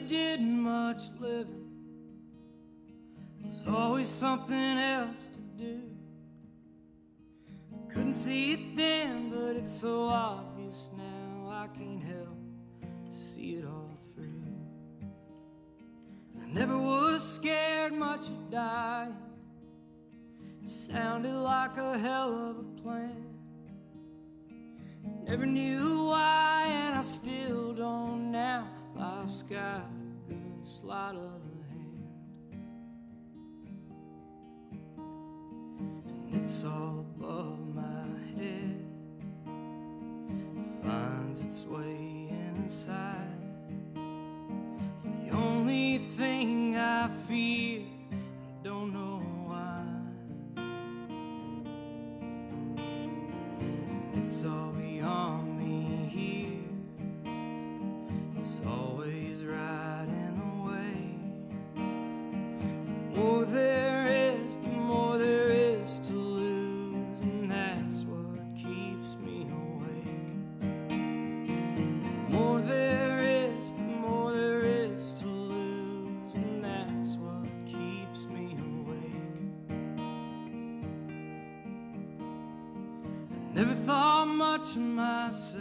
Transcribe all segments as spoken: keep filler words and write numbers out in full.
did much living. There's always something else to do. Couldn't see it then, but it's so obvious now. I can't help to see it all through. I never was scared much of dying. It sounded like a hell of a plan. Never knew why, and I still don't now. Life's got a good sleight of the hand, and it's all above my head. It finds its way inside. It's the only thing I fear, and I don't know why. It's all beyond me here. It's always right in the way. The more there is, the more there is to lose, and that's what keeps me awake. The more there is, the more there is to lose, and that's what keeps me awake. I never thought much of myself.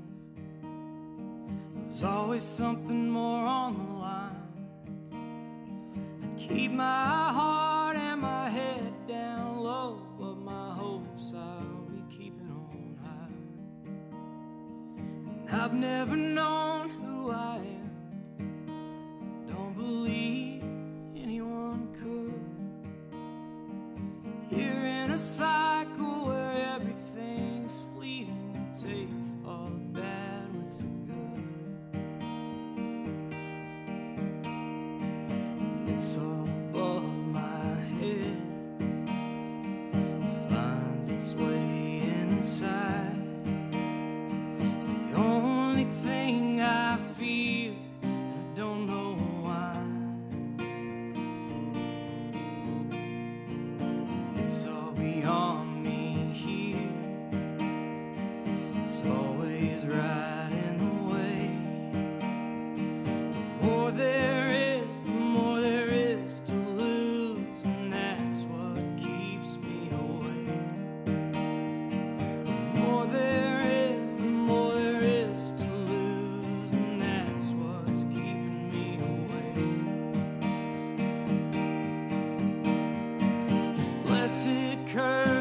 There's always something more on the line. I keep my heart and my head down low, but my hopes I'll be keeping on high. And I've never known who I am. I don't believe anyone could. Here in a cycle where everything's fleeting, you take all the bad with the good. It's all above my head. It finds its way inside. It's the only thing I fear, and I don't know why. It's all beyond me here. It's always right in the way. The more there is, the more there is to lose, and that's what keeps me awake. The more there is, the more there is to lose, and that's what's keeping me awake. This blessed curse